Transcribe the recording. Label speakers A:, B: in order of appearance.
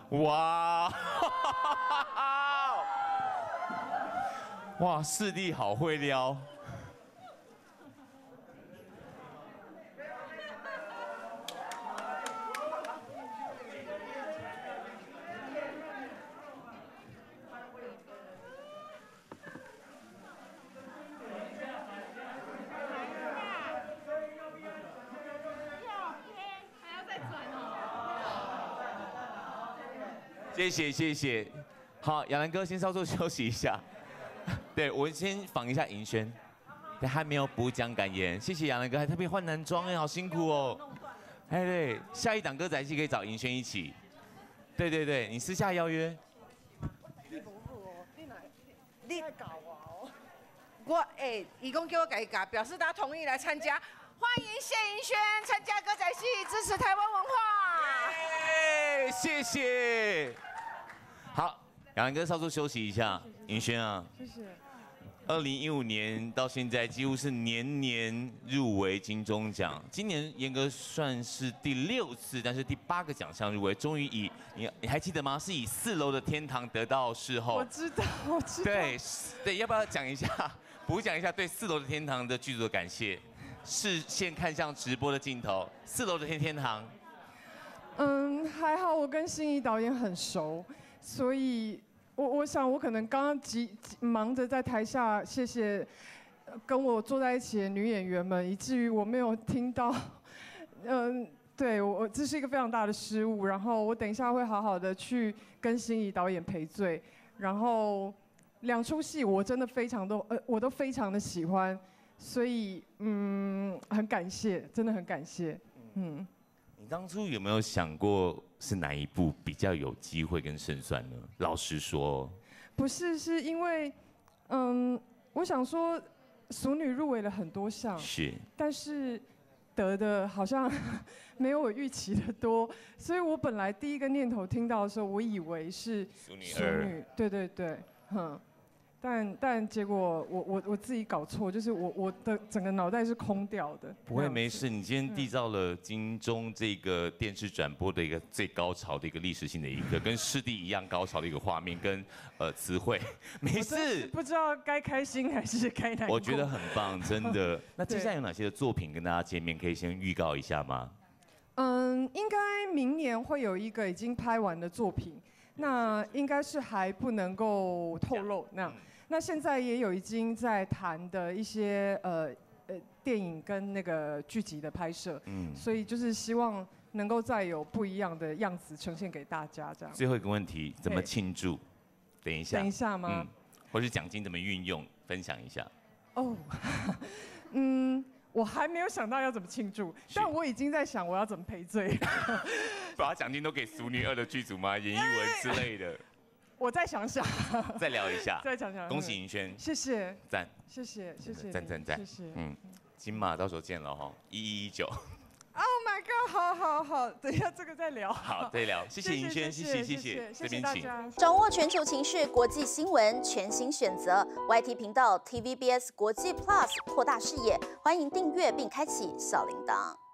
A: 哇，哇，视力好会撩。谢谢谢谢，好，亚兰哥先稍作休息一下。对我先访一下银轩，对，还没有补讲感言，谢谢亚兰哥，还特别换男装哎，好辛苦哦。哎对，下一档歌仔戏可以找银轩一起。对对对，你私下邀约。
B: 你搞我哦！义工叫我改改，表示他同意来参加。欢迎谢盈萱参加歌仔戏，支持台湾文化。
A: 谢谢。好，亚兰哥稍作休息一下。盈萱啊，
C: 谢谢。
A: 2015年到现在几乎是年年入围金钟奖，今年严格算是第6次，但是第8个奖项入围，终于以你还记得吗？是以4楼的天堂得到视后。
C: 我知道，我知道。
A: 对对，要不要讲一下，补讲一下对4楼的天堂的剧组的感谢？视线看向直播的镜头，4楼的天堂。
C: 还好我跟心怡导演很熟，所以我想我可能刚刚忙着在台下谢谢跟我坐在一起的女演员们，以至于我没有听到，对我这是一个非常大的失误。然后我等一下会好好的去跟心怡导演赔罪。然后2出戏我真的我都非常的喜欢，所以很感谢，真的很感谢。
A: 你当初有没有想过是哪一部比较有机会跟胜算呢？老实说，
C: 不是，是因为，我想说，俗女入围了很多项，
A: 是，但
C: 是得的好像没有我预期的多，所以我本来第一个念头听到的时候，我以为是
A: 俗女2，
C: 对对对，但结果我自己搞错，就是我的整个脑袋是空掉的。
A: 不会没事，你今天缔造了金钟这个电视转播的一个最高潮的一个历史性的一个，跟师弟一样高潮的一个画面跟词汇，没事。不
C: 知道该开心还是该难过。
A: 我觉得很棒，真的。那接下来有哪些的作品跟大家见面？可以先预告一下吗？
C: 应该明年会有一个已经拍完的作品。那应该是还不能够透露。那现在也有已经在谈的一些电影跟那个剧集的拍摄，所以就是希望能够再有不一样的样子呈现给大家这样。
A: 最后一个问题，怎么庆祝？等一下。
C: 等一下吗？
A: 或是奖金怎么运用？分享一下。
C: 哦，我还没有想到要怎么庆祝，但我已经在想我要怎么赔罪。
A: 把奖金都给《俗女2》的剧组吗？演艺文之类的。
C: 我再想想。
A: 再聊一下。
C: 再想想。
A: 恭喜盈萱。
C: 谢谢。
A: 赞。
C: 谢谢谢谢。
A: 赞。谢谢。金马到时候见了哈，1119。
C: Oh my god！ 好，等一下这个再聊。
A: 好，再聊。谢谢盈萱，谢谢。
C: 这边请。
D: 掌握全球情势、国际新闻，全新选择 YT 频道 TVBS 国际 Plus， 扩大视野。欢迎订阅并开启小铃铛。